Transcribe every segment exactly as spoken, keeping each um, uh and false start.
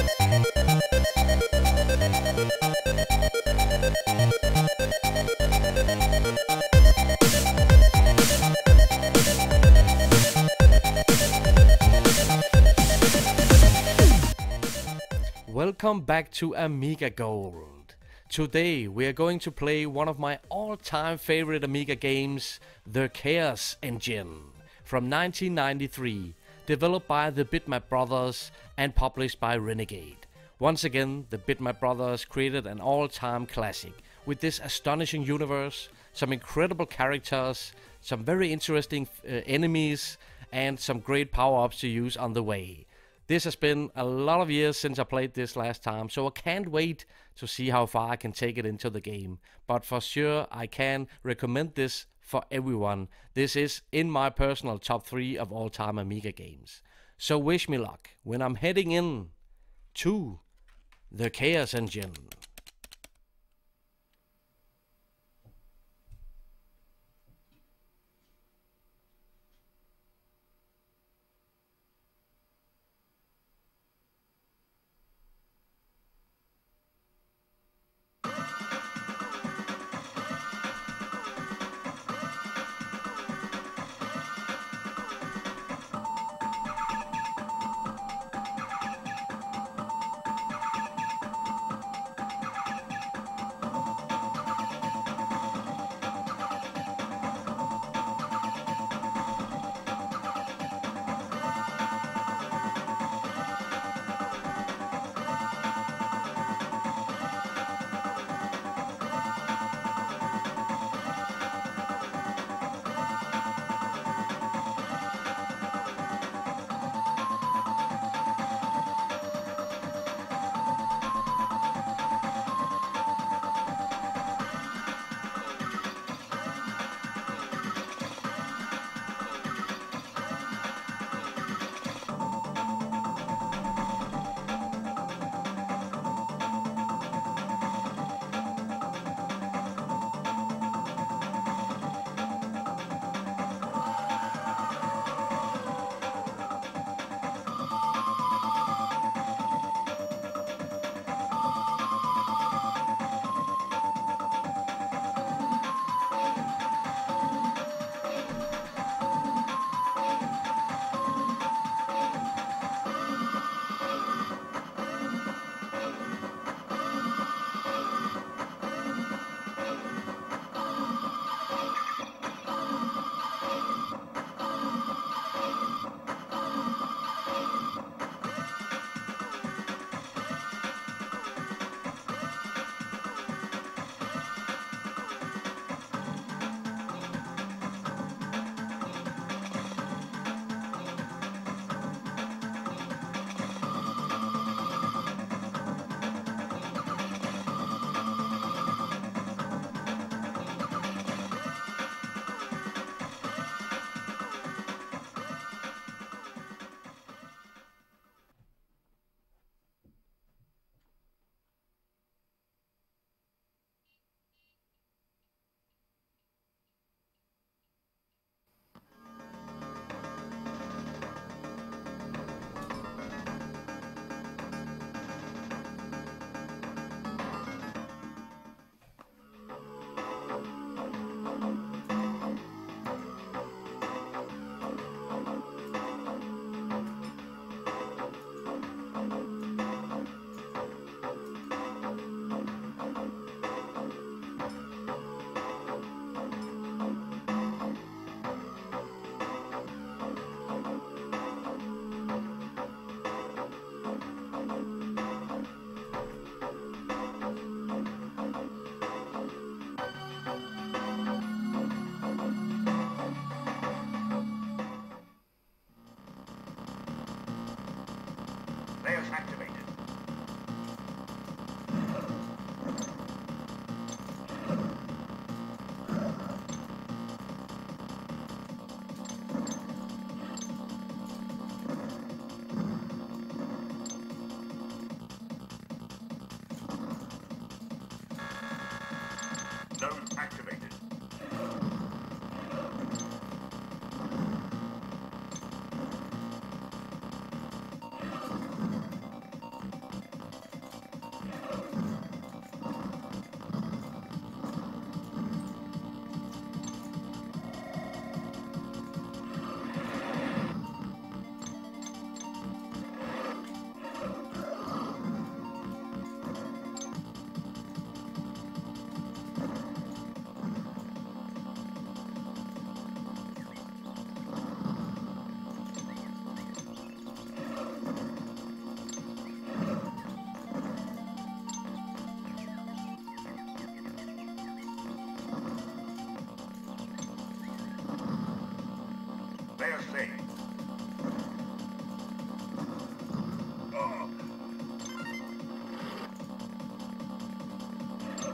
Welcome back to Amiga Gold. Today we are going to play one of my all-time favorite Amiga games, the Chaos Engine, from nineteen ninety-three, developed by the Bitmap brothers and published by Renegade. Once again, the Bitmap brothers created an all-time classic with this astonishing universe, some incredible characters, some very interesting uh, enemies, and some great power-ups to use on the way. This has been a lot of years since I played this last time, so I can't wait to see how far I can take it into the game. But for sure, I can recommend this for everyone. This is in my personal top three of all-time Amiga games. So wish me luck when I'm heading in to the Chaos Engine.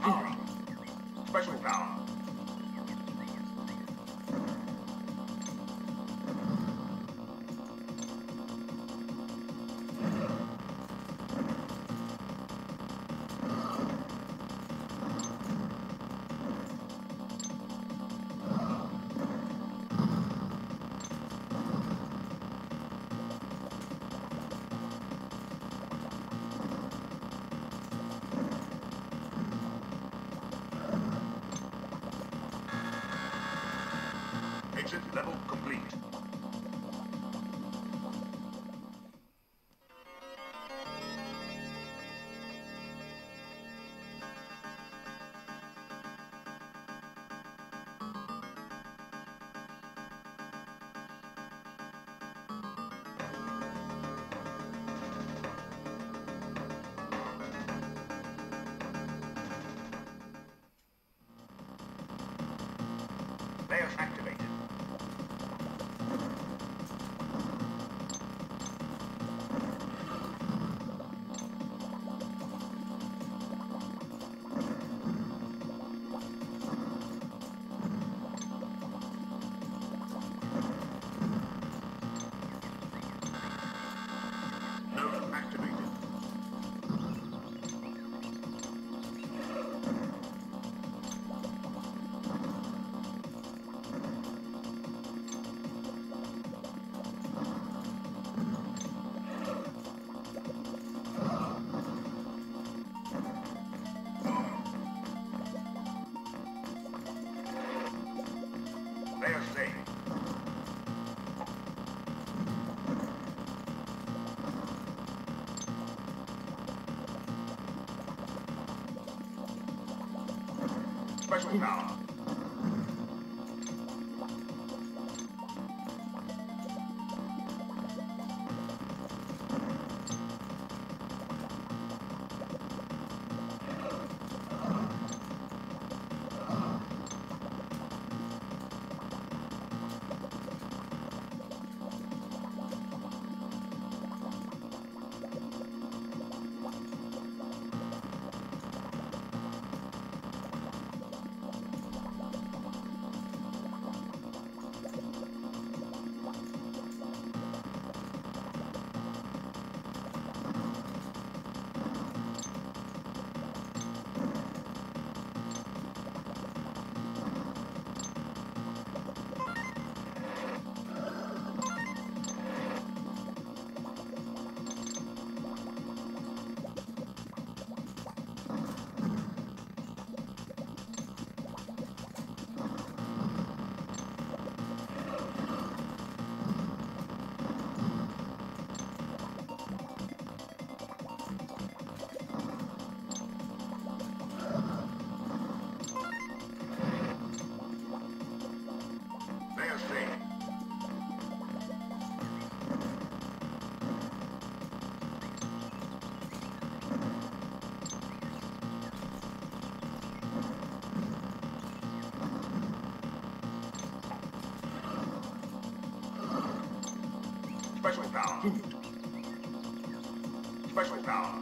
power up. Special power. Exit level complete. Layers activated. Node activated. Layer saved. Special power. Layer saved. Special power. Special power.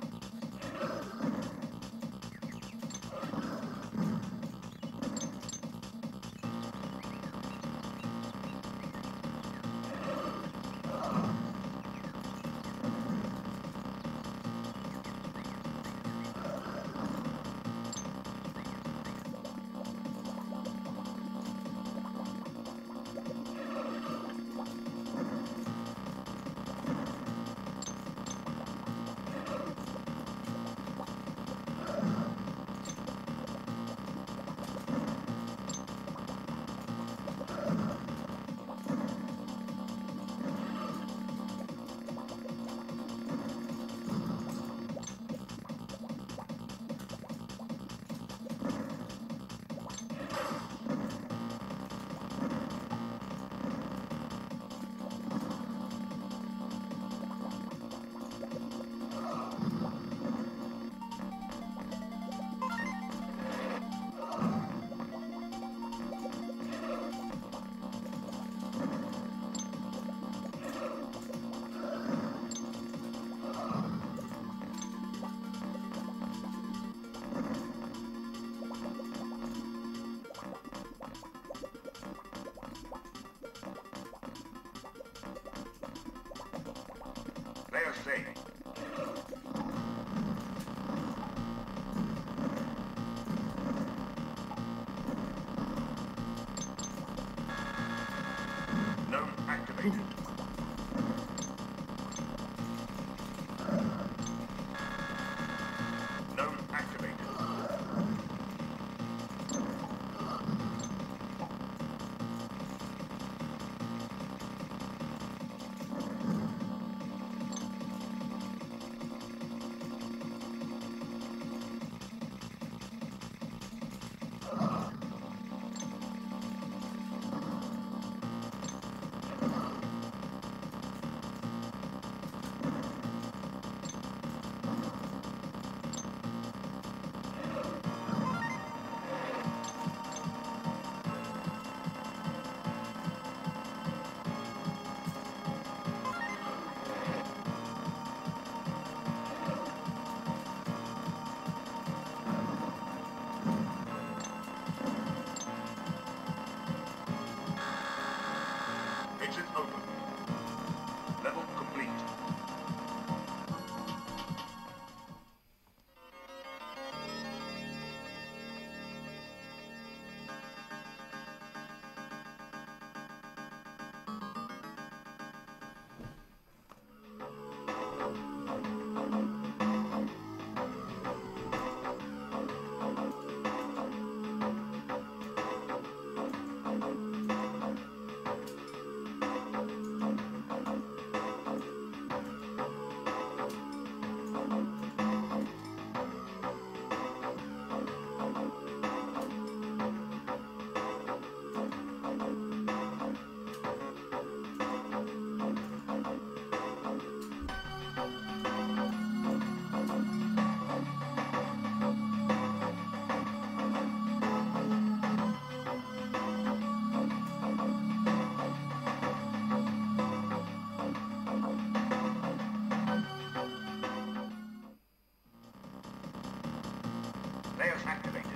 are safe. Node activated. Node activated. Exit open. Level complete. Layers activated.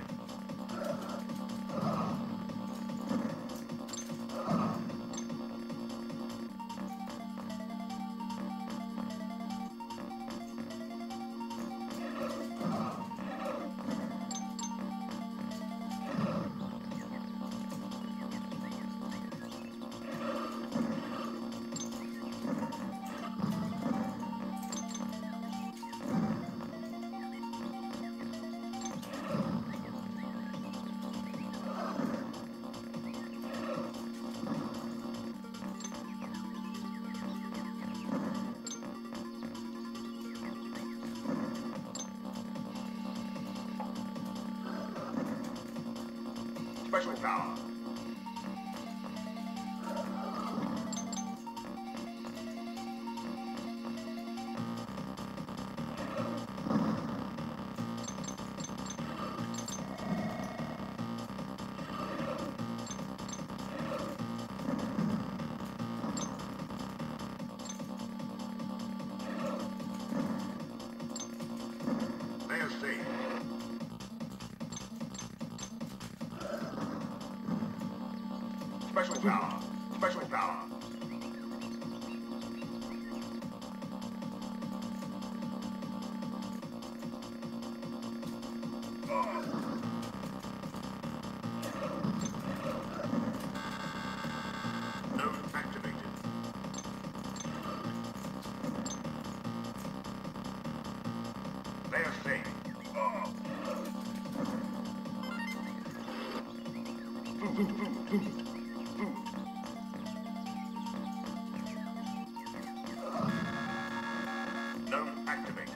Special power. They are safe. Special power. Special power. Node activated. They are safe. Food, food, food, food. Food. Node activated.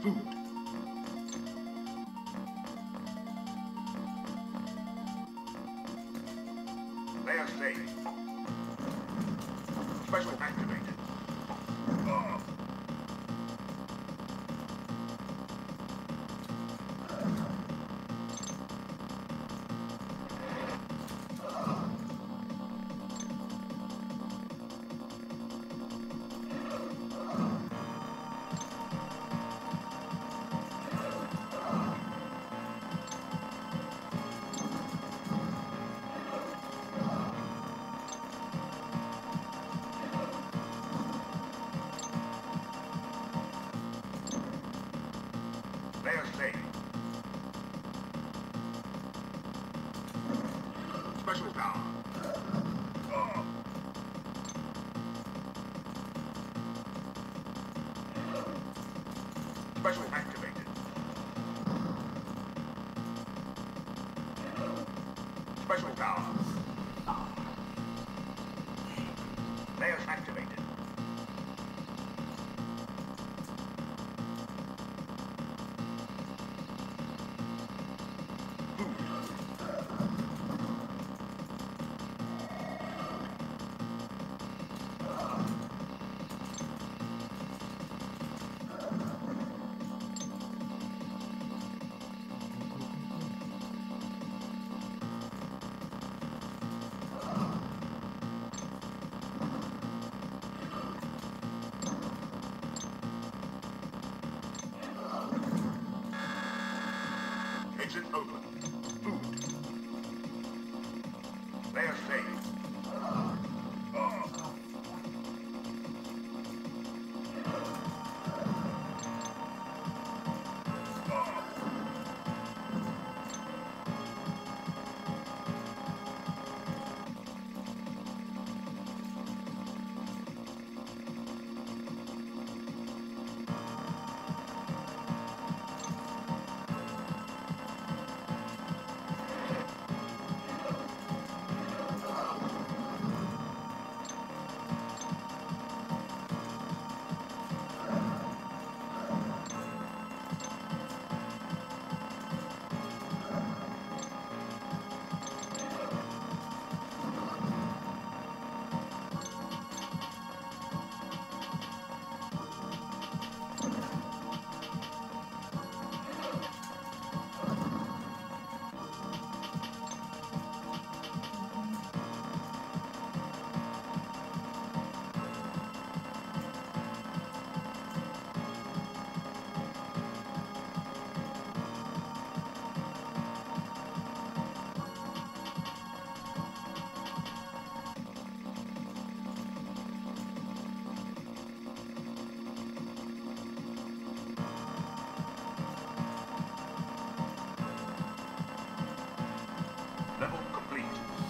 Food. Layer saved. Special activated. Oh. Layer saved. Special power. Oh. Special activated. Special power. Layers activated. Exit open. Food. Layer saved. Oh. Level complete.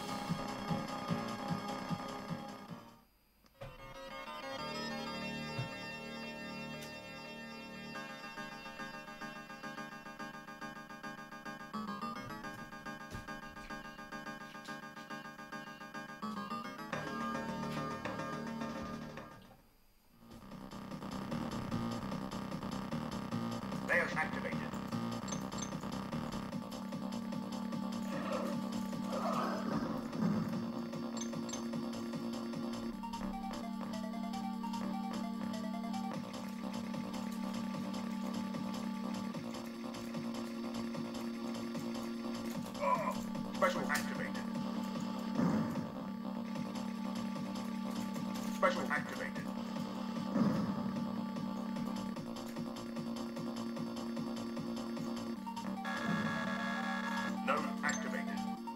Layers activated. Oh. Special activated. Special activated. Node activated.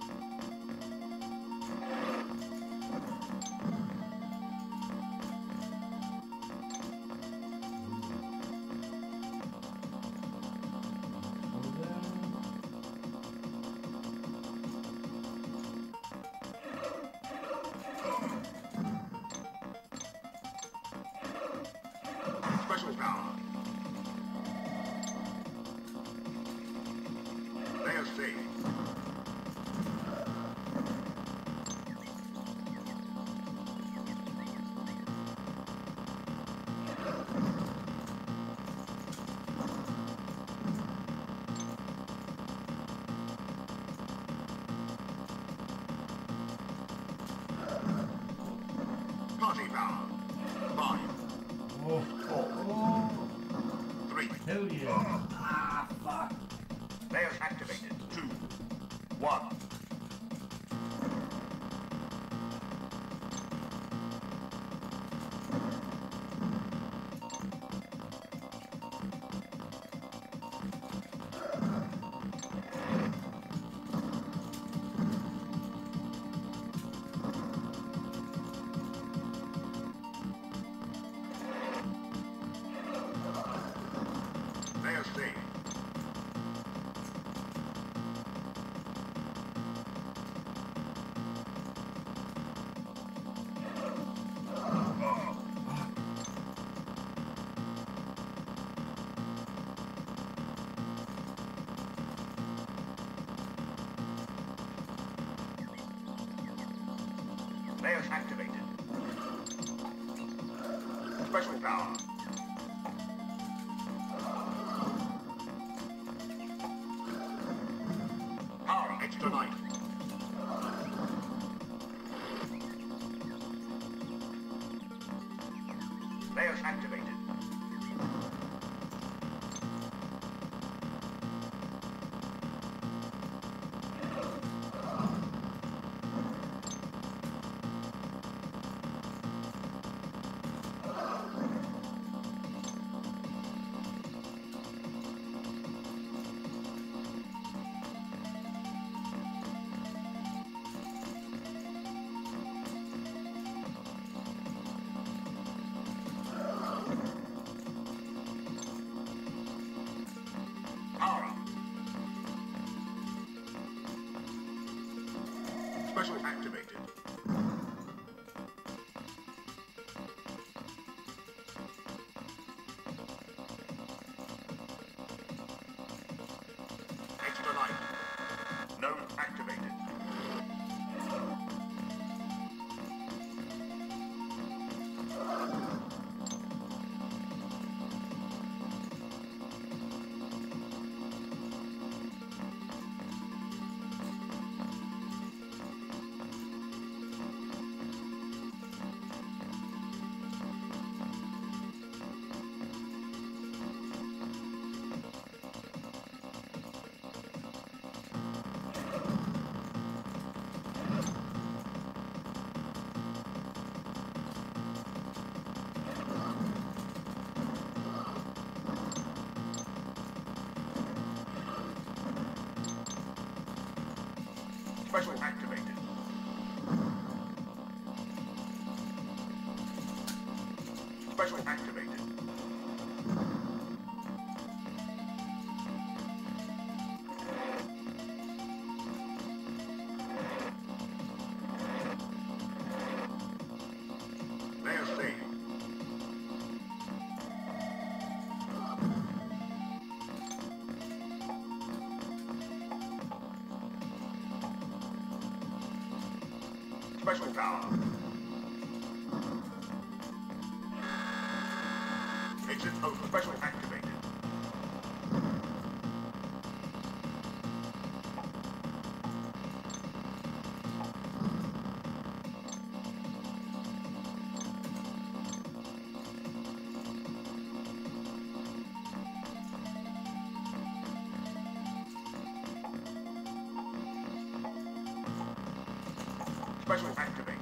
Special power. Layer saved. Hell yeah. Ah, fuck. Layers activated. Two. One. Layer saved. Layers activated. Special power. Power extra life. Layers activated. Power up. Special activated. Extra life. Node activated. Special activated. Special activated. Layer saved. Special power. Exit open. Special activated. Special activated.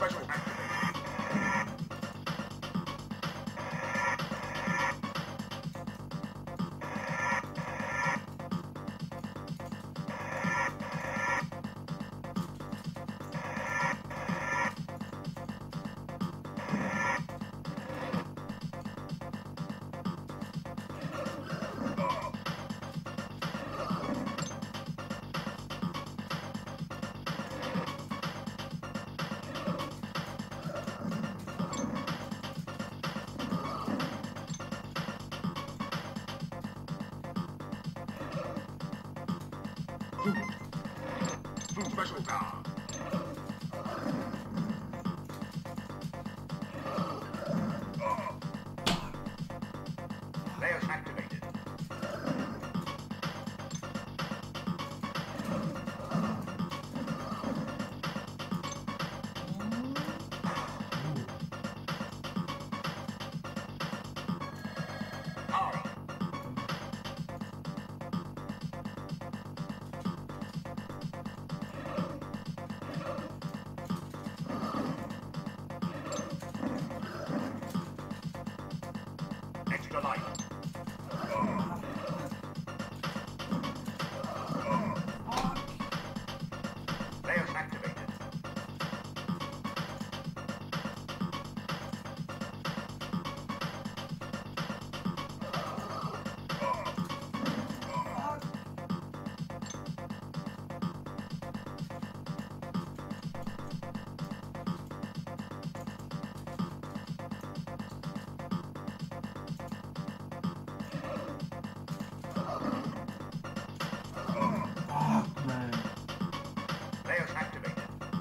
Special activated. Special power. Layers activated. Power. Extra life. Layers activated. Layers activated.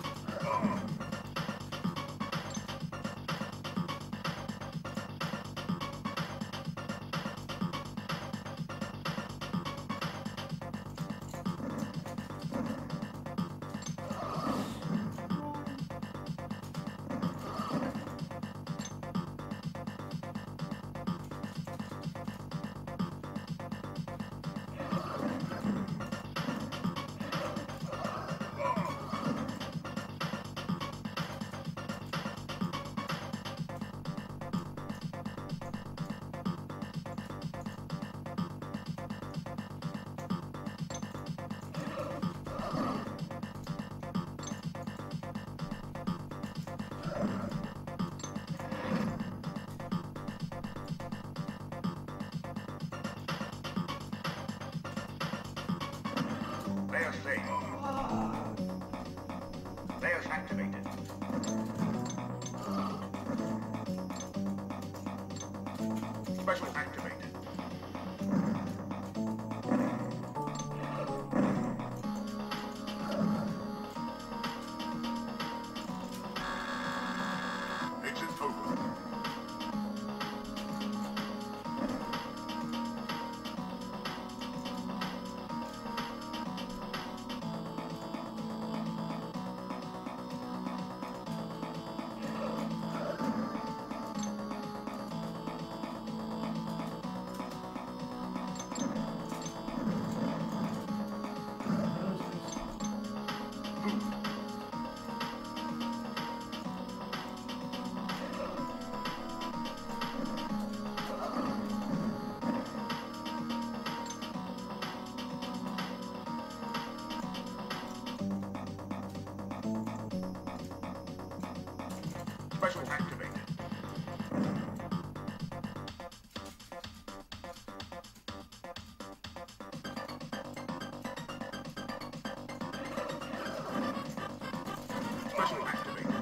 Layers saved. Layers activated. Special activated. Exit open. Special activated. Special activated.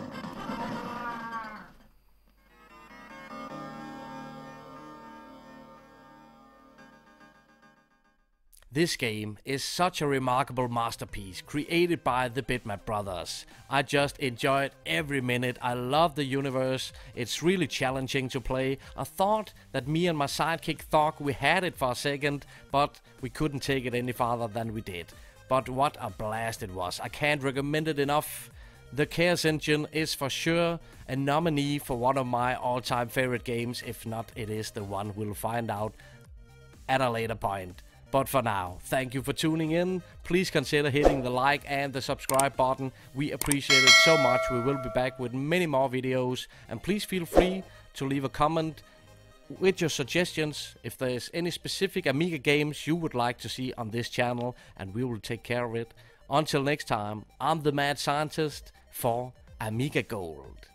This game is such a remarkable masterpiece created by the Bitmap brothers. I just enjoyed every minute. I love the universe. It's really challenging to play. I thought that me and my sidekick thought we had it for a second, but we couldn't take it any farther than we did. But what a blast it was. I can't recommend it enough. The Chaos Engine is for sure a nominee for one of my all-time favorite games. If not, it is the one we'll find out at a later point. But for now, thank you for tuning in. Please consider hitting the like and the subscribe button. We appreciate it so much. We will be back with many more videos. And please feel free to leave a comment with your suggestions if there's any specific Amiga games you would like to see on this channel, and we will take care of it. Until next time, I'm the Mad Scientist for Amiga Gold.